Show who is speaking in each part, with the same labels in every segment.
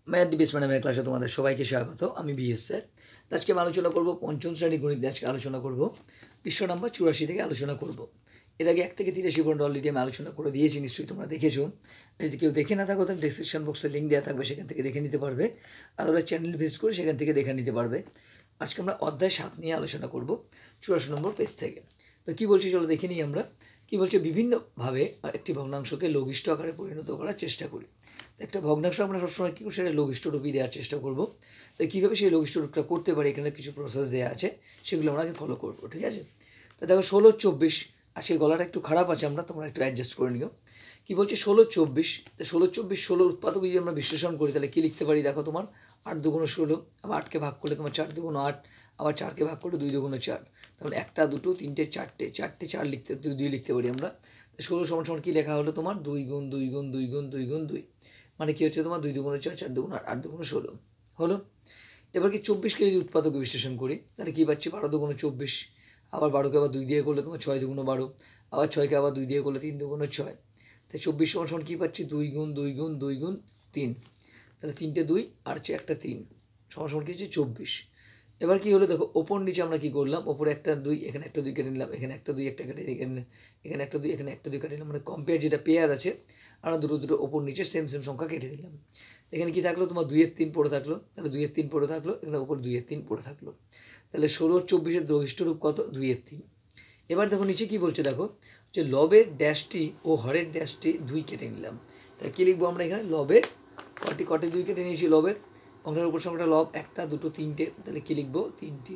Speaker 1: Math debates ম্যাডামের ক্লাসে তোমাদের সবাইকে স্বাগত। আমি বিএস স্যার। আজকে আমি আলোচনা করব পঞ্চম শ্রেণী গণিত। আজকে আলোচনা করব পৃষ্ঠা নাম্বার 84 থেকে আলোচনা করব। এর আগে 1 থেকে 83 পর্যন্ত অলরেডি আমি আলোচনা করে দিয়েছি, নিশ্চয়ই তোমরা দেখেছো। যদি কেউ দেখে না থাকো তাহলে ডেসক্রিপশন বক্সে লিঙ্ক দেওয়া থাকবে, সেখান থেকে দেখে নিতে পারবে। আর তোমরা চ্যানেল ভিজিট করে সেখান থেকে দেখে নিতে পারবে। আজকে আমরা অধ্যায় 7 নিয়ে আলোচনা করব 84 নম্বর পেজ থেকে। তো কী বলছি চলো দেখে নিই আমরা। কী বলছে, বিভিন্নভাবে একটি ভগ্নাংশকে লঘিষ্ঠ আকারে পরিণত করার চেষ্টা করি। একটা ভগ্নাংশ আমরা সবসময় কী করি, সেটা লঘিষ্ঠ রূপই দেওয়ার চেষ্টা করবো। তো কীভাবে সেই লঘিষ্ঠ রূপটা করতে পারি, এখানে কিছু প্রসেস দেওয়া আছে, সেগুলো আমরা ফলো করবো, ঠিক আছে। তো দেখো 16, 24, আজকে গলাটা একটু খারাপ আছে, তোমরা একটু অ্যাডজাস্ট করে নিও। কী বলছে 16, 24, 16, 24, 16 উৎপাদক যদি আমরা বিশ্লেষণ করি তাহলে কী লিখতে পারি, দেখো তোমার 8 দুগুণ 16, আবার 8কে ভাগ করলে তোমার 4 দুগুণ 8, আবার 4কে ভাগ করলে 2 দুগুণ 4, তাহলে 1টা 2টো 3টে 4টে 4 লিখতে 2 লিখতে পারি আমরা। 16 সমান সমান কী লেখা হলো তোমার 2 গুণ 2 গুণ 2 গুণ 2 গুণ 2, মানে কী হচ্ছে তোমার 2 দুগুণ 4, 4 দুগুণ 8, 8 দুগুণ 16 হলো। এবার কি 24কে যদি উৎপাদকে বিশ্লেষণ করি তাহলে কী পাচ্ছি 12 দুগুণ 24, আবার 12কে আবার 2 দিয়ে করলে তোমার 6 দুগুণ 12, আবার 6কে আবার 2 দিয়ে করলে 3 দুগুণ 6, তাই 24 সমান সমান কী পাচ্ছি 2 গুণ 2 গুণ 2 গুণ 3, তাহলে 3টে 2 আর হচ্ছে একটা 3 সমান সমান কী হচ্ছে 24। এবার কী হলো দেখো, ওপর নিচে আমরা কী করলাম, ওপরে একটা 2, এখানে একটা 2 কেটে নিলাম, এখানে একটা 2 একটা কেটে এখানে এখানে একটা 2 এখানে একটা 2 কেটে নিলাম, মানে কম্পেয়ার যেটা পেয়ার আছে আমরা দুটো ওপর নিচে সেম সংখ্যা কেটে দিলাম। এখানে কী থাকলো তোমার 2 এর 3 পড়ে থাকলো, তাহলে 2 এর 3 পড়ে থাকলো, এখানে ওপর 2 এর 3 পড়ে থাকলো, তাহলে 16 আর 24-এর লঘিষ্ঠ রূপ কত 2 এর 3। এবার দেখো নিচে কী বলছে, দেখো যে লবের ড্যাশটি ও হরের ড্যাশটি 2 কেটে নিলাম, তাহলে কী লিখবো আমরা এখানে, লবের কটি 2 কেটে নিয়েছি, লবের অঙ্কের উপর সংখ্যাটা লব 1টা 2টো 3টে, তাহলে কী লিখবো 3টে,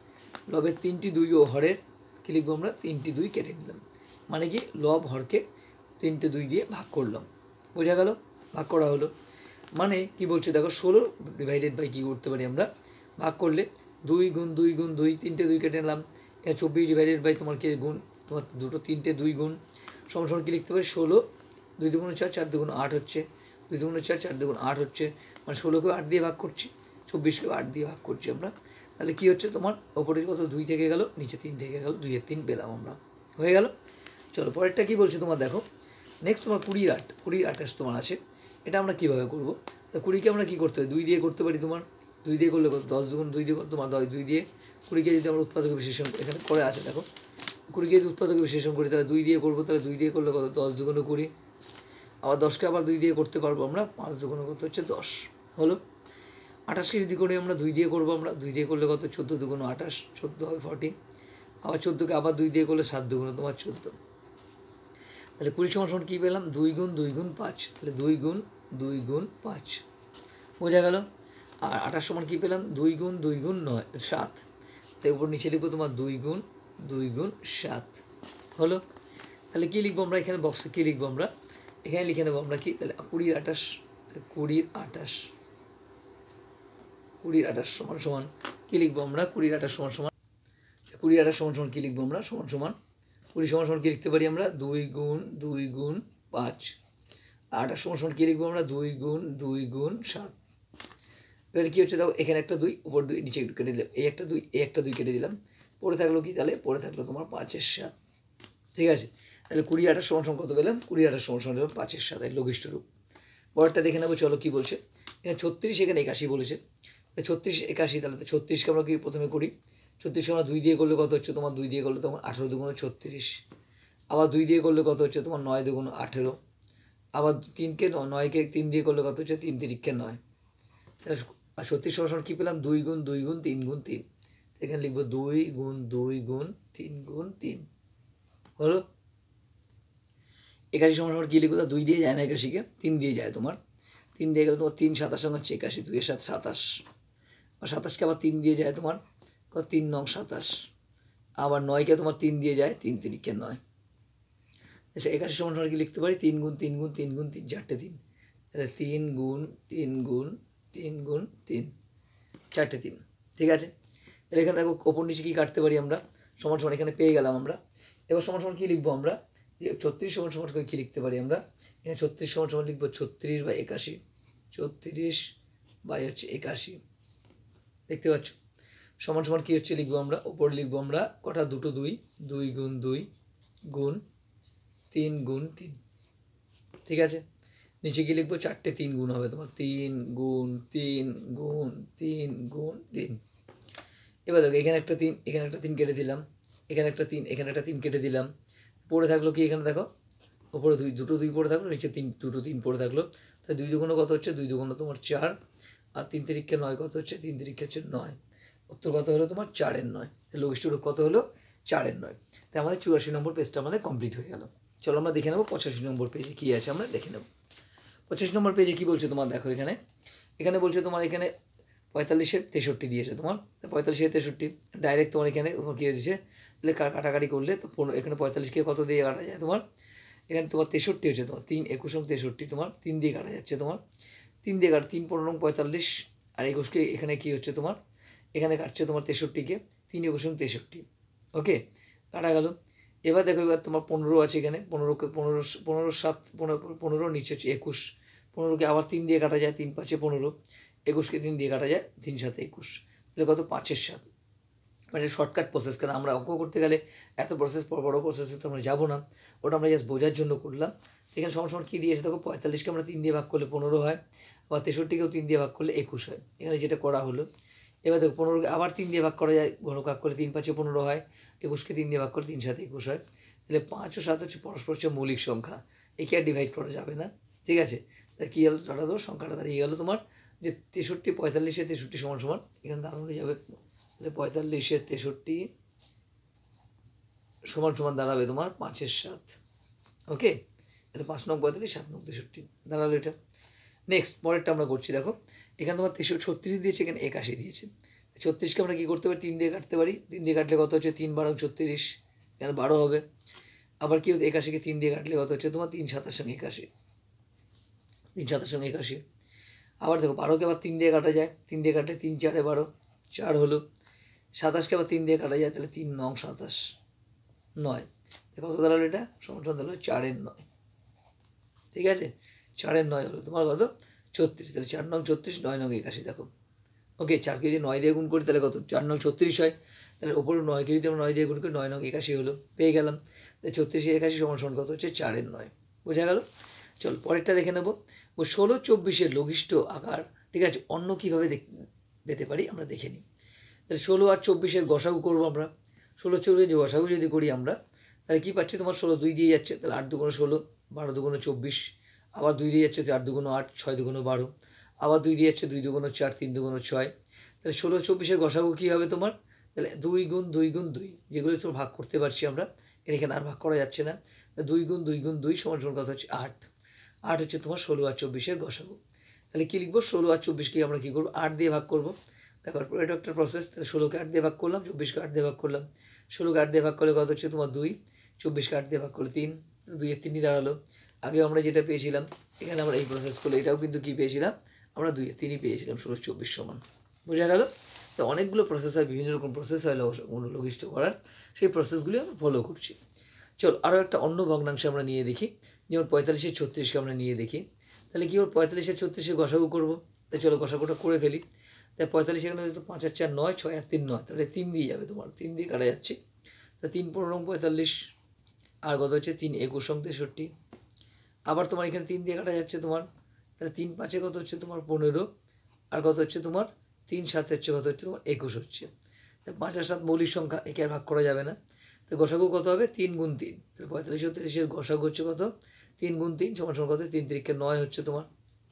Speaker 1: লবের 3টি 2 ও হরের কী লিখবো আমরা 3টি 2 কেটে নিলাম, মানে কি লব হরকে 3টে 2 দিয়ে ভাগ করলাম, বোঝা গেল, ভাগ করা হলো। মানে কি বলছে দেখো 16 ডিভাইডেড বাই কী করতে পারি আমরা, ভাগ করলে 2 গুণ 2 গুণ 2, 3টে 2 কেটে নিলাম, 24 ডিভাইডেড বাই তোমার কি গুণ, তোমার 3টে 2 গুণ সমান সমান কী লিখতে পারি 16, 2 দুগুণ 4, 4 দুগুণ 8 হচ্ছে, 2 দুগুণ 4, 4 দুগুণ 8 হচ্ছে, মানে 16কেও 8 দিয়ে ভাগ করছি, 24কেও 8 দিয়ে ভাগ করছি আমরা, তাহলে কী হচ্ছে তোমার ওপরে কত 2 থেকে গেল, নিচে 3 থেকে গেল, 2 এর 3 পেলাম আমরা, হয়ে গেল। চলো পরেরটা কী বলছে তোমার দেখো, নেক্সট তোমার 20 আর 28 তোমার আছে, এটা আমরা কীভাবে করবো, তো 20কে আমরা কী করতে পারি 2 দিয়ে করতে পারি, তোমার 2 দিয়ে করলে কত 10 দুগুণ 2 দিয়ে তোমার 2 দিয়ে 20কে যদি আমরা উৎপাদকে বিশ্লেষণ এখানে করে আছে দেখো, 20কে যদি উৎপাদকে বিশ্লেষণ করি তাহলে 2 দিয়ে করবো, তাহলে 2 দিয়ে করলে কত 10 দুগুণ 20, আবার 10কে আবার 2 দিয়ে করতে পারবো আমরা, 5 দুগুণ কত হচ্ছে 10 হলো। 28কে যদি করি আমরা 2 দিয়ে করবো, আমরা 2 দিয়ে করলে কত 14 দুগুণ 28, 14 হবে 40, আবার 14কে আবার 2 দিয়ে করলে 7 দুগুণ তোমার 14, তাহলে 20 সমান সমান কী পেলাম 2 গুণ 2 গুণ 5, তাহলে 2 গুণ 2 গুণ 5 বোঝা গেল। আর 28 সমান কী পেলাম 2 গুণ 2 গুণ 9, 7, তাই উপর নিচে লিখবো তোমার 2 গুণ 2 গুণ 7 হলো। তাহলে কী লিখবো আমরা এখানে বক্সে কী লিখবো আমরা এখানে লিখে নেবো আমরা কি, তাহলে 20 আর 28, 20 আর 28 সমান সমান কী লিখবো আমরা 20 আর 28 সমান সমান 20 আর 28 সমান সমান কী লিখবো আমরা সমান সমান 20 সমান সমান কী লিখতে পারি আমরা 2 গুণ 2 গুণ 5, আর 28 সমান সমান কী লিখবো আমরা 2 গুণ 2 গুণ 7। এবারে কী হচ্ছে দেখো এখানে একটা 2 উপর 2 নিচে একটু কেটে দিলাম, এই একটা 2 এই একটা 2 কেটে দিলাম, পড়ে থাকলো কি, তাহলে পড়ে থাকলো তোমার 5 এর 7, ঠিক আছে। তাহলে 20 আর 28 সমান সমান কত পেলাম 20 আর 28 সমান সমান 5 এর 7, লঘিষ্ঠ রূপ। পরেরটা দেখে নেবো চলো কী বলছে, এখানে 36 এখানে 81 বলেছে, 36 81, তাহলে তো 36কে আমরা কি প্রথমে করি, 36কে আমরা 2 দিয়ে করলে কত হচ্ছে তোমার 2 দিয়ে করলে তোমার 18 দুগুণ 36, আবার 2 দিয়ে করলে কত হচ্ছে তোমার 9 দুগুণ 18, আবার 3কে 9কে 3 দিয়ে করলে কত হচ্ছে 3 তিরিকে 9, তাহলে আর 36 সমান কী পেলাম 2 গুণ 2 গুণ 3 গুণ 3, এখানে লিখবো 2 গুণ 2 গুণ 3 গুণ 3 হলো। 81 সমান সমান কী লিখবো, 2 দিয়ে যায় না 81কে 3 দিয়ে যায়, তোমার 3 দিয়ে গেলে তোমার 3 27 সঙ্গে হচ্ছে 81, 2 এর 7 27, আর 27কে আবার 3 দিয়ে যায় তোমার 3 9 27, আবার 9কে তোমার 3 দিয়ে যায় 3 তিরিকে 9, আচ্ছা 81 সমান সমান কি লিখতে পারি 3 গুণ 3 গুণ 3 গুণ 3, 4টে 3, তাহলে 3 গুণ 3 গুণ 3 গুণ 3, 4টে 3, ঠিক আছে। তাহলে এখানে দেখো ওপর নিচে কী কাটতে পারি আমরা সমান সমান এখানে পেয়ে গেলাম আমরা। এবার সমান সমান কী লিখবো আমরা 36 সমান সমান করে কী লিখতে পারি আমরা এখানে 36 সমান সমান লিখবো 36 বাই 81, 36 বাই হচ্ছে 81, দেখতে পাচ্ছ সমান সমান কী হচ্ছে লিখবো আমরা ওপরে লিখবো আমরা কটা 2 2, 2 গুণ 2 গুণ 3 গুণ 3, ঠিক আছে। নিচে কি লিখবো, 4টে 3 গুণ হবে তোমার, 3 গুণ 3 গুণ 3 গুণ 3। এবার দেখো এখানে একটা 3, এখানে একটা 3 কেটে দিলাম, এখানে একটা 3, এখানে একটা 3 কেটে দিলাম। পড়ে থাকলো কি, এখানে দেখো ওপরে দুটো 2 পড়ে থাকলো, নিচে দুটো 3 পড়ে থাকলো। তাই 2 দুগুণ কত হচ্ছে, 2 দুগুণ তোমার 4, আর 3 তিরিক্ষে 9 কত হচ্ছে, 3 তিরিক্ষে হচ্ছে 9। উত্তর কত হলো তোমার 4-এর 9। লঘিষ্ঠ রূপ কত হলো, 4-এর 9। তাই আমাদের 84 নম্বর পেজটা আমাদের কমপ্লিট হয়ে গেল। চলো আমরা দেখে নেবো 85 নম্বর পেজে কী আছে, আমরা দেখে নেব। 85 নম্বর পেজে কী বলছে তোমার, দেখো এখানে বলছে তোমার এখানে 45-এর 63 দিয়েছে তোমার, 45-এর 63 ডাইরেক্ট তোমার এখানে তোমার কী দিয়েছে, তাহলে কাটাকাটি করলে তো এখানে 45কে কত দিয়ে কাটা যায় তোমার, এখানে তোমার 63 হচ্ছে তোমার 3 21 63 তোমার 3 দিয়ে কাটা যাচ্ছে তোমার, 3 দিয়ে কাটা 3 15 45, আর 21কে এখানে কী হচ্ছে তোমার, এখানে কাটছে তোমার 63কে 3 21 63। ওকে, কাটা গেল। এবার দেখো এবার তোমার 15 আছে এখানে, 15কে 15 7 15 নিচে হচ্ছে 21, 15কে আবার 3 দিয়ে কাটা যায়, 3 5 15, 21কে 3 দিয়ে কাটা যায়, 3 7 21, তাহলে কত 5-এর 7। মানে শর্টকাট প্রসেস, কারণ আমরা অঙ্ক করতে গেলে এত প্রসেস বড় প্রসেসে তো আমরা যাবো না, ওটা আমরা জাস্ট বোঝার জন্য করলাম। এখানে সমান কী দিয়েছে দেখো, 45কে আমরা 3 দিয়ে ভাগ করলে 15 হয়, আবার 63কেও 3 দিয়ে ভাগ করলে 21 হয়, এখানে যেটা করা হলো। এবার দেখো 15কে আবার 3 দিয়ে ভাগ করা যায়, ঘন ভাগ করলে 3 5 15 হয়, 21কে 3 দিয়ে ভাগ করলে 3 7 21 হয়, তাহলে 5 ও 7 হচ্ছে পরস্পর হচ্ছে মৌলিক সংখ্যা, একে আর ডিভাইড করা যাবে না, ঠিক আছে। তাই কী হলো, টাটা ধরো সংখ্যাটা দাঁড়িয়ে গেলো তোমার যে 63 45-এ 63 সমান সমান, এখানে দাঁড়ানো যাবে, তাহলে 45-এর 63 সমান সমান দাঁড়াবে তোমার 5-এর 7। ওকে, তাহলে 5 নং 45 7 নং 63 দাঁড়ালো এটা। নেক্সট পরেরটা আমরা করছি, দেখো এখানে তোমার 36 দিয়েছে, এখানে 81 দিয়েছে। 36কে আমরা কী করতে পারি, 3 দিয়ে কাটতে পারি, 3 দিয়ে কাটলে কত হচ্ছে 3 12 36, এখানে 12 হবে। আবার কি হচ্ছে 81কে 3 দিয়ে কাটলে কত হচ্ছে তোমার 3 7 81, 3 7 81। আবার দেখো 12কে আবার 3 দিয়ে কাটা যায়, 3 দিয়ে কাটলে 3 4 12, 4 হলো। 27কে আবার 3 দিয়ে কাটা যায়, তাহলে 3 9 27 9, কত দাঁড়ালো এটা, সমান দাঁড়ালো 4-এর 9, ঠিক আছে। 4-এর 9 হলো তোমার কত 36, তাহলে 4 নং 36 9 নং 81 দেখো। ওকে, 4কে যদি 9 দিয়ে গুণ করি তাহলে কত 4 নং 36 হয়, তাহলে ওপরে 9কে যদি আমরা 9 দিয়ে গুণ করি 9 নং 81 হলো, পেয়ে গেলাম। তাই 36 81 সমান কত হচ্ছে 4-এর 9, বোঝা গেল। চল পরেরটা দেখে নেবো, 16 24-এর লঘিষ্ঠ আকার, ঠিক আছে, অন্য কীভাবে পেতে পারি আমরা দেখে নিই। তাহলে 16 আর 24-এর গসাগু করবো আমরা, 16 24 যে গসাগু যদি করি আমরা, তাহলে কী পাচ্ছি তোমার 16 2 দিয়ে যাচ্ছে, তাহলে 8 2 16, 12 2 24, আবার 2 দিয়ে যাচ্ছে 4 2 8, 6 2 12, আবার 2 দিয়ে যাচ্ছে 2 2 4, 3 2 6, তাহলে 16 24-এর গসাগু কী হবে তোমার, তাহলে 2 গুণ 2 গুণ 2, যেগুলো তো ভাগ করতে পারছি আমরা, এখানে আর ভাগ করা যাচ্ছে না, 2 গুণ 2 গুণ 2 সমান কত হচ্ছে 8, 8 হচ্ছে তোমার 16 আর 24-এর গসাগু। তাহলে কী লিখবো, 16 আর 24-কে আমরা কী করবো 8 দিয়ে ভাগ করবো, দেখো এটা একটা প্রসেস। তাহলে 16কে 8 দিয়ে ভাগ করলাম, 24কে 8 দিয়ে ভাগ করলাম, 16কে 8 দিয়ে ভাগ করলে কত হচ্ছে তোমার 2, 24কে 8 দিয়ে ভাগ করলে 3, 2-এর 3ই দাঁড়ালো। আগে আমরা যেটা পেয়েছিলাম, এখানে আমরা এই প্রসেস করলে এটাও কিন্তু কী পেয়েছিলাম, আমরা 2-এর 3ই পেয়েছিলাম, 16 24 সমান, বোঝা গেল। তো অনেকগুলো প্রসেস হয়, বিভিন্ন রকম প্রসেস হয় লঘিষ্ঠ করার, সেই প্রসেসগুলি আমরা ফলো করছি। চল আরও একটা অন্য ভগ্নাংশ আমরা নিয়ে দেখি, যেমন 45-এর 36-কে আমরা নিয়ে দেখি। তাহলে কী হবে, 45-এর 36-এর গসাগু করবো, তাই চলো গসাগুটা করে ফেলি। তাই 45 এখানে তো 5 আর 4 9, 6 আর 3 9, তাহলে 3 দিয়ে যাবে তোমার, 3 দিয়ে কাটা যাচ্ছে, তা 3 15 45, আর কত হচ্ছে 3 21 63, আবার তোমার এখানে 3 দিয়ে কাটা যাচ্ছে তোমার, তাহলে 3 5-এ কত হচ্ছে তোমার 15, আর কত হচ্ছে তোমার 3 7 হচ্ছে কত হচ্ছে তোমার 21 হচ্ছে। তাই 5 আর 7 মৌলিক সংখ্যা, একে আর ভাগ করা যাবে না, তো গসাগু কত হবে 3 গুণ 3, তাহলে 45 36-এর গসাগু হচ্ছে কত 3 গুণ 3 সমান কত 3 3 9 হচ্ছে তোমার,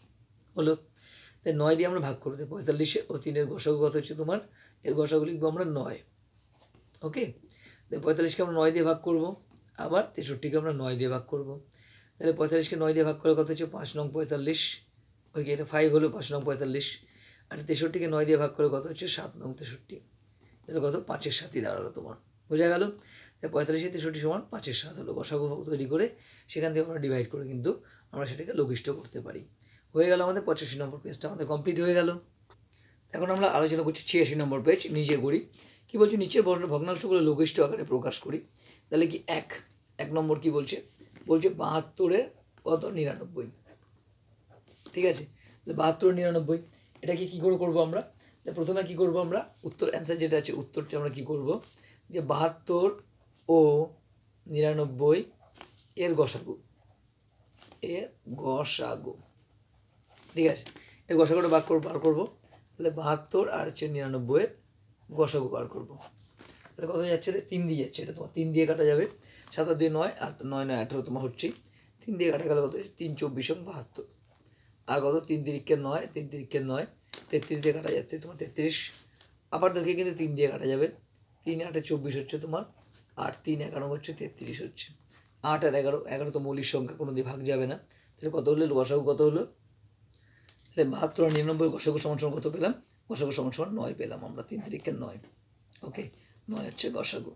Speaker 1: হলো। তাই 9 দিয়ে আমরা ভাগ করে দেবো, 45 ও 3-এর গসাগু কত হচ্ছে তোমার, এর গসাগু লিখবো আমরা 9। ওকে, 45-কে আমরা 9 দিয়ে ভাগ করবো, আবার 63-কে আমরা 9 দিয়ে ভাগ করবো, তাহলে 45-কে 9 দিয়ে ভাগ করে কত হচ্ছে 5 নং 45, ওই এটা 5 হলো 5 নং 45, আর 63-কে 9 দিয়ে ভাগ করে কত হচ্ছে 7 নং 63, তাহলে কত 5-এর 7ই দাঁড়ালো তোমার, বোঝা গেল। তাই 45 63 সমান 5-এর 7 হলো, গসাগু তৈরি করে সেখান থেকে আমরা ডিভাইড করে কিন্তু আমরা সেটাকে লঘিষ্ঠ করতে পারি। হয়ে গেল আমাদের 85 নম্বর পেজটা আমাদের কমপ্লিট হয়ে গেল। এখন আমরা আলোচনা করছি 86 নম্বর পেজ, নিচে করি। কী বলছে, নিচের ভগ্নাংশগুলো লঘিষ্ঠ আকারে প্রকাশ করি। তাহলে কি এক নম্বর কি বলছে, 72-এর কত 99, ঠিক আছে। 72 99, এটাকে কী করে করবো আমরা, প্রথমে কী করবো আমরা, উত্তর অ্যান্সার যেটা আছে উত্তরটা আমরা কী করবো, যে 72 ও 99 এর গসাগু, এর গসাগু। ঠিক আছে, এই গসাগুটা বার করবো। তাহলে 72 আর হচ্ছে 99 এর গসাগু বার করবো। তাহলে কত যাচ্ছে? 3 দিয়ে যাচ্ছে, এটা তোমার 3 দিয়ে কাটা যাবে। 7 আর 2 9, আর 9 9 18 তোমার হচ্ছে 3 দিয়ে কাটা গেলে কত? 3 24 এবং 72। আর কত? 3 তিরিকে 9, 3 তিরিকে 9, 33 দিয়ে কাটা যাচ্ছে তোমার 33। আবার দেখে কিন্তু 3 দিয়ে কাটা যাবে। 3 8 24 হচ্ছে তোমার, আর 3 11 হচ্ছে 33 হচ্ছে। 8 আর 11, 11 তো মৌলিক সংখ্যা, কোনো দিয়ে ভাগ যাবে না। তাহলে কত হলো গসাগু? কত হলো? তাহলে 72 আর 99 গসাগু সমান সমান কত পেলাম? গসাগু সমান সমান 9 পেলাম আমরা। 3 তিরিকে 9, ওকে, 9 হচ্ছে গসাগু।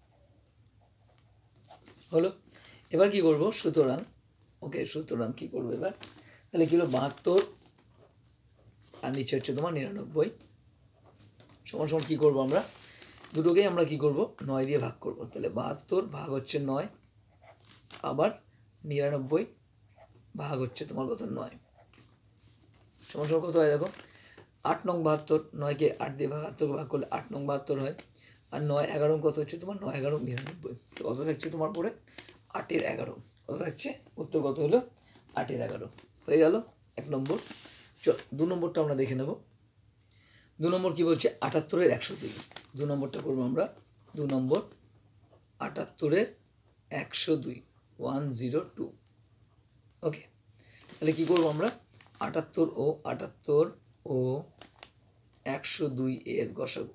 Speaker 1: হলো। এবার কি করব? সুতরাং ওকে, সুতরাং কি করবো এবার? তাহলে কি হলো? 72 আর নিচে হচ্ছে তোমার 99 সমান সমান কি করবো আমরা? দুটোকেই আমরা কি করব? 9 দিয়ে ভাগ করব। তাহলে 72 ভাগ হচ্ছে 9, আবার 99 ভাগ হচ্ছে তোমার কত? 9 সমান সমান কত হয় দেখো? 8 নং 72, 9কে 8 দিয়ে ভাগ 78 ভাগ করলে 8 নং 72 হয়। আর 9 11 কত হচ্ছে তোমার? 9 11 99। তো কত থাকছে তোমার পরে? 8 এর 11। কত থাকছে? উত্তর কত হলো? 8 এর 11 হয়ে গেল 1 নম্বর। চল 2 নম্বরটা আমরা দেখে নেব। 2 নম্বর কি বলছে? 78 এর 102। 2 নম্বরটা করবো আমরা। 2 নম্বর 78 এর 102, 102। ওকে, তাহলে কি করবো আমরা? 78 ও 102 এর গসাগু।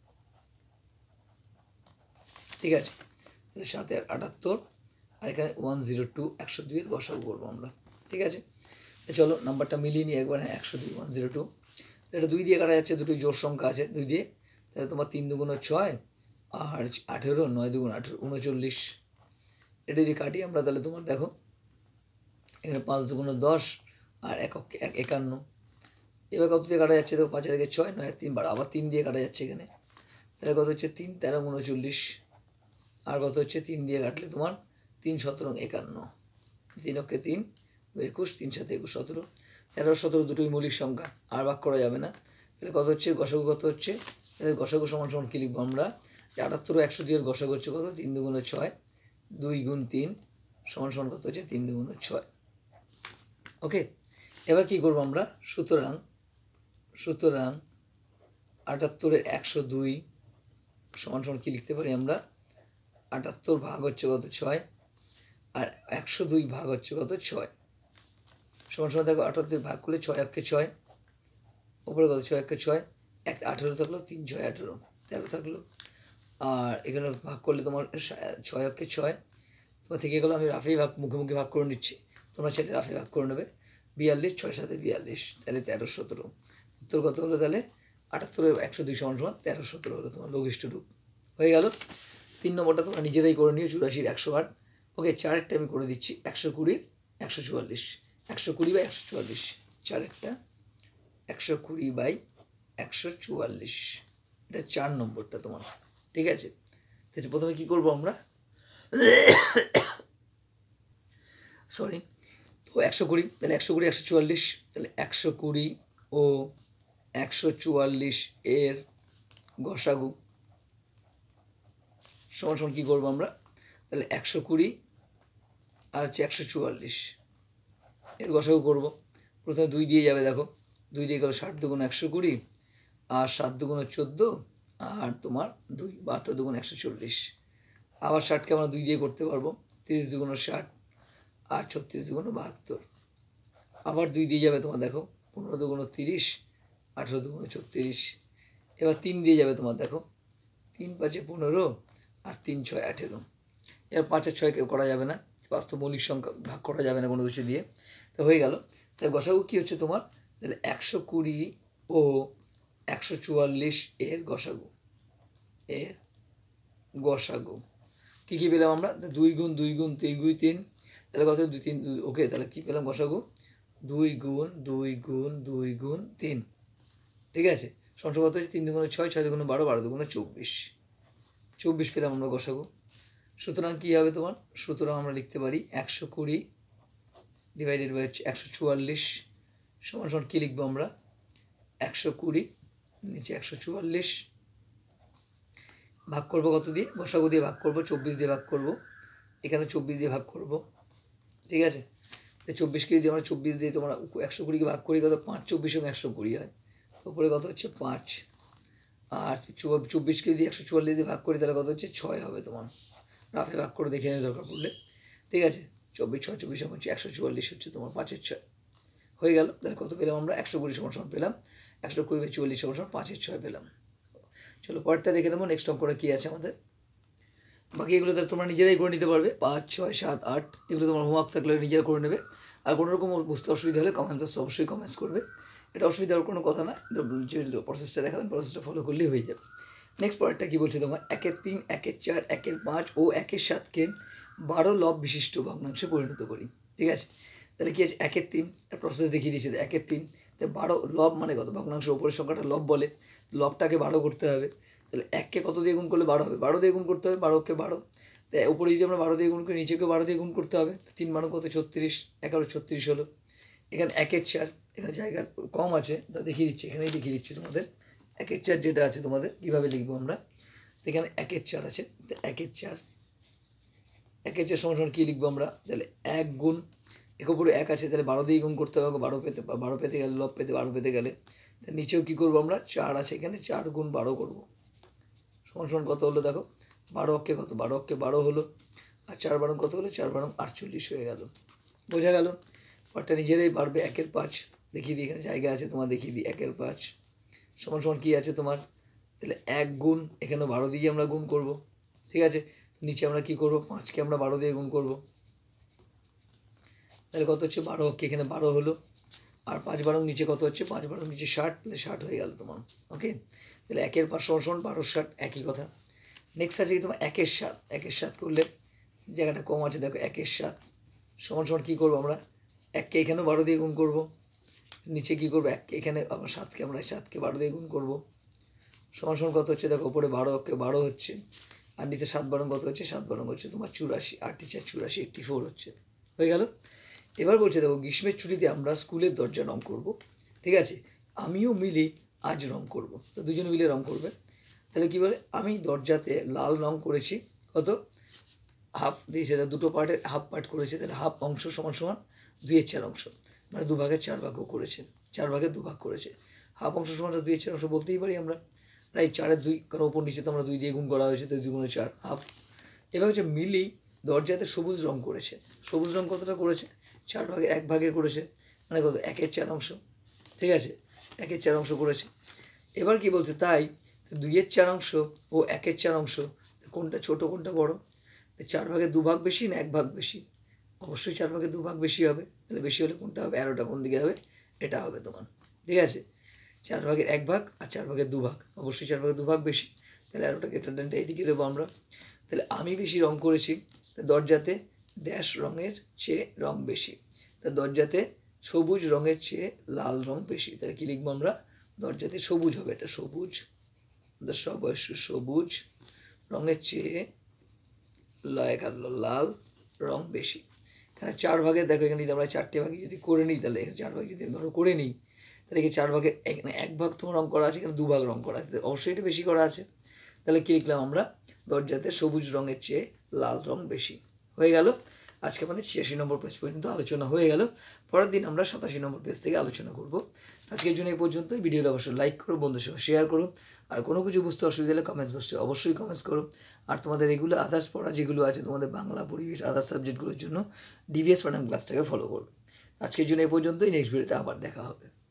Speaker 1: ঠিক আছে, তাহলে 7 আর 78, আর এখানে 102, 102 এর গসাগু করবো আমরা। ঠিক আছে, চলো নাম্বারটা মিলিয়ে নিই একবার। হ্যাঁ, 102, 102। এটা 2 দিয়ে কাটা যাচ্ছে, দুটোই জোড় সংখ্যা আছে 2 দিয়ে। তাহলে তোমার 3 দুগুণ 6, আর 18, 9 দুগুণ 18, 39। এটা যদি কাটি আমরা, তাহলে তোমার দেখো এখানে 5 দুগুণ 10, আর 51। এবার কত দিয়ে কাটা যাচ্ছে? দেখো 5 এর আগে 6, 9 আর 3 12, আবার 3 দিয়ে কাটা যাচ্ছে এখানে। তাহলে কত হচ্ছে? 3 13 39। আর কত হচ্ছে? 3 দিয়ে কাটলে তোমার 3 17 51। 3 অক্ষে 3 21, 3 7 21 17। 13 17 দুটোই মৌলিক সংখ্যা, আর ভাগ করা যাবে না। তাহলে কত হচ্ছে? গসাগু কত হচ্ছে? তাহলে গসাগু সমান সমান কি লিখবো আমরা? 78 ও 102 এর গসাগু হচ্ছে কত? 3 দুগুণ 6, 2 গুণ 3 সমান সমান কত হচ্ছে? 3 দুগুণ 6। ওকে, এবার কি করবো আমরা? সুতরাং 78 এর 102 সমান সমান কি লিখতে পারি আমরা? 78 ভাগ হচ্ছে কত? 6, আর 102 ভাগ হচ্ছে কত? 6 সমান সমান দেখো 78 ভাগ করলে 6 অক্ষে 6, উপরে কত? 6 অক্ষে 6, 18 থাকলো, 3 6 18, 13 থাকলো। আর এখানে ভাগ করলে তোমার 6 অক্ষে 6, তোমার থেকে গেলো। আমি রাফি ভাগ মুখে মুখে ভাগ করে নিচ্ছি, তোমরা সেটা রাফি ভাগ করে নেবে। 42, 6 7 42, তাহলে 13 17। উত্তর কত হলো? তাহলে 78 এর 102 সমান সমান 13 17 হলো তোমার লঘিষ্ঠ রূপ। হয়ে গেল। 3 নম্বরটা তোমরা নিজেরাই করে নিও। 84 108। ওকে, 4-টা আমি করে দিচ্ছি। 120 144, 120 বাই 144, 4-টা 120 বাই 144। এটা 4 নম্বরটা তোমার। ঠিক আছে, তাহলে প্রথমে কি করবো আমরা? সরি, তো 120, তাহলে 120 144, তাহলে 120 ও 144 এর গসাগু সমান সমান কী করবো আমরা? তাহলে 120 আর হচ্ছে 144 এর গসাগু করবো। প্রথমে 2 দিয়ে যাবে, দেখো 2 দিয়ে গেলো 60 দুগুণ 120, আর 7 দুগুণ 14, আর তোমার 2 72 দুগুণ 140। আবার 60কে আমরা 2 দিয়ে করতে পারবো। 30 দুগুণ 60, আর 36 দুগুণ 72। আবার 2 দিয়ে যাবে তোমার, দেখো 15 দুগুণ 30, 18 দুগুণ 36। এবার 3 দিয়ে যাবে তোমার, দেখো 3 5 15, আর 3 6 18। এবার 5 আর 6 কেউ করা যাবে না, বাস্তব মৌলিক সংখ্যা ভাগ করা যাবে না কোনো কিছু দিয়ে। তো হয়ে গেল। তাই গসাগু কী হচ্ছে তোমার? তাহলে 120 ও 144 এর গসাগু। এর গসাগু কী কী পেলাম আমরা? 2 গুণ 2 গুণ 2 গুণ 3, তাহলে কত? 2 3। ওকে, তাহলে কী পেলাম গসাগু? 2 গুণ 2 গুণ 2 গুণ 3। ঠিক আছে, সংখ্যা কত হচ্ছে? 3 দুগুণে 6, 6 দুগুণে 12, 12 দুগুণে 24, 24 পেলাম আমরা গসাগু। সুতরাং কী হবে তোমার? সুতরাং আমরা লিখতে পারি 120 ডিভাইডেড বাই হচ্ছে 144 সমান সমান কী লিখবো আমরা? 120 নিচে 144 ভাগ করবো কত দিয়ে? গসাগু দিয়ে ভাগ করবো, 24 দিয়ে ভাগ করবো। এখানে 24 দিয়ে ভাগ করবো। ঠিক আছে, 24কে যদি আমরা 24 দিয়ে তোমরা 120কে ভাগ করি কত 5 24 এবং 120 হয়, তো উপরে কত হচ্ছে 5, আর 24কে যদি 144 দিয়ে ভাগ করি তাহলে কত হচ্ছে 6 হবে। তোমার রাফে ভাগ করে দেখে নেওয়ার দরকার পড়লে, ঠিক আছে। 24 6 24 হচ্ছে 144 হচ্ছে তোমার 5-এর 6 হয়ে গেল। তাহলে কত পেলাম আমরা 120 সমান পেলাম 120/44 সমান 5-এর 6 পেলাম। চলো পরেরটা দেখে নেবো নেক্সট অঙ্কটা কী আছে আমাদের। বাকি এগুলো তাহলে তোমরা নিজেরাই করে নিতে পারবে, 5 6 7 8 এগুলো তোমার হোমওয়ার্ক থাকলে নিজেরা করে নেবে। আর কোনো রকম বুঝতে অসুবিধা হলে কমেন্ট বক্সে অবশ্যই কমেন্টস করবে, এটা অসুবিধার কোনো কথা না, যে প্রসেসটা দেখালাম প্রসেসটা ফলো করলেই হয়ে যাবে। নেক্সট পরেরটা কী বলছে তোমার 1-এর 3 1-এর 4 1-এর 5 ও 1-এর 7কে 12 লব বিশিষ্ট ভগ্নাংশে পরিণত করি, ঠিক আছে। তাহলে কী আছে 1-এর 3 প্রসেস দেখিয়ে দিয়েছে, 1-এর 3 তো 12 লব মানে কত ভগ্নাংশ উপরের সংখ্যাটা লব বলে, লবটাকে 12 করতে হবে। তাহলে 1কে কত দিয়ে গুণ করলে 12 হবে, 12 দিয়ে গুণ করতে হবে, 12কে 12, তাই উপরে যদি আমরা 12 দিয়ে গুণ করি নিচেকেও 12 দিয়ে গুণ করতে হবে, 3 12 কত 36, 11 36 হলো। এখানে 1-এর 4 এখানে জায়গা কম আছে তা দেখিয়ে দিচ্ছি, এখানেই দেখিয়ে দিচ্ছি তোমাদের 1-এর 4 যেটা আছে তোমাদের কীভাবে লিখবো আমরা। তো এখানে 1-এর 4 আছে, তো 1-এর 4 সমান কী লিখবো আমরা, তাহলে 1 গুণ এক উপরে 1 আছে, তাহলে 12 দিয়ে গুণ করতে হবে 12 পেতে গেলে লব পেতে 12 পেতে গেলে, তাহলে নিচেও কী করবো আমরা 4 আছে এখানে 4 গুণ 12 করবো সমান কত হলো দেখো 12 অক্ষে কত 12 অক্ষে 12 হলো, আর 4 12 কত হলো 4 12 48 হয়ে গেল। বোঝা গেল। পরটা নিজেরাই পারবে। 1-এর 5 দেখিয়ে দিই, এখানে জায়গা আছে তোমার দেখিয়ে দিই। 1-এর 5 সমান কী আছে তোমার, তাহলে 1 গুণ এখানে 12 দিয়ে আমরা গুণ করব, ঠিক আছে। নিচে আমরা কী করবো 5কে আমরা 12 দিয়ে গুণ করব, তাহলে কত হচ্ছে 12 অক্ষে এখানে 12 হলো, আর 5 12 নিচে কত হচ্ছে 5 12 নিচে 60, তাহলে 60 হয়ে গেল তোমার। ওকে, তাহলে 1-এর 5 সমান 12 60 একই কথা। নেক্সট আছে কি তোমার 1-এর 7 1-এর 7 করলে জায়গাটা কম আছে দেখো 1-এর 7 সমান কী করবো আমরা 1কে এখানেও 12 দিয়ে গুণ করব, নিচে কী করবো 1কে এখানে আবার 7কে আমরা 7কে 12 দিয়ে গুণ করবো সমান কত হচ্ছে দেখো উপরে 12 অক্ষে 12 হচ্ছে, আর নিচে 7 12 কত হচ্ছে 7 12 হচ্ছে তোমার 84, 8 4 84 84 হচ্ছে। হয়ে গেল। এবার বলছে দেখো গ্রীষ্মের ছুটিতে আমরা স্কুলের দরজা রং করব, ঠিক আছে। আমিও মিলে আজ রং করব, তো দুজনে মিলে রং করবে। তাহলে কী বলে আমি দরজাতে লাল রং করেছি কত হাফ দিয়েছে, দুটো পার্টের হাফ পার্ট করেছে, তাহলে হাফ অংশ সমান 2-এর 4 অংশ, মানে 2 ভাগের 4 ভাগও করেছে, 4 ভাগের 2 ভাগ করেছে। হাফ অংশ সমান 2-এর 4 অংশ বলতেই পারি আমরা, রাইট। 4-এর 2 কারণ ওপর নিচে তো আমরা 2 দিয়ে গুণ করা হয়েছে, তো 2 গুণে 4 হাফ। এবার হচ্ছে মিলি দরজাতে সবুজ রং করেছে, সবুজ রং কতটা করেছে 4 ভাগে 1 ভাগে করেছে, মানে কত 1-এর 4 অংশ, ঠিক আছে 1-এর 4 অংশ করেছে। এবার কি বলছে তাই 2-এর 4 অংশ ও 1-এর 4 অংশ কোনটা ছোট কোনটা বড়, 4 ভাগে 2 ভাগ বেশি না 1 ভাগ বেশি, অবশ্যই 4 ভাগে 2 ভাগ বেশি হবে, তাহলে বেশি হলে কোনটা হবে অ্যারোটা কোন দিকে হবে এটা হবে তোমার, ঠিক আছে। 4 ভাগের 1 ভাগ আর 4 ভাগের 2 ভাগ, অবশ্যই 4 ভাগের 2 ভাগ বেশি, তাহলে অ্যারোটাকে এটা এইদিকে দেবো আমরা। তাহলে আমি বেশি রং করেছি, দরজাতে ড্যাশ রঙের চেয়ে রং বেশি, তা দরজাতে সবুজ রঙের চেয়ে লাল রং বেশি, তাহলে কী লিখবো আমরা দরজাতে সবুজ হবে, এটা সবুজ সবুজ রঙের চেয়ে লাল রং বেশি। এখানে 4 ভাগে দেখো এখানে যদি আমরা 4টে ভাগে যদি করে নিই, তাহলে 4 ভাগে যদি ধরো করে নিই, তাহলে কি 4 ভাগে এখানে 1 ভাগ তোমার রং করা আছে, এখানে 2 ভাগ রং করা আছে, অবশ্যই এটা বেশি করা আছে। তাহলে কী লিখলাম আমরা দরজাতে সবুজ রঙের চেয়ে লাল রং বেশি। হয়ে গেল। আজকে আমাদের 86 নম্বর পেজ পর্যন্ত আলোচনা হয়ে গেল। পরের দিন আমরা 87 নম্বর পেজ থেকে আলোচনা করব। আজকের জন্য এই পর্যন্তই। ভিডিওটা অবশ্যই লাইক করো, বন্ধুদের সঙ্গে শেয়ার করো, আর কোনো কিছু বুঝতে অসুবিধা হলে কমেন্টস বক্সে অবশ্যই কমেন্টস করো। আর তোমাদের এগুলো আদার্স পড়া যেগুলো আছে তোমাদের বাংলা পরিবেশ আদার্স সাবজেক্টগুলোর জন্য ডিভিএস প্যাটার্ন ক্লাসটাকে ফলো করবে। আজকের জন্য এই পর্যন্তই, নেক্সট ভিডিওতে আবার দেখা হবে।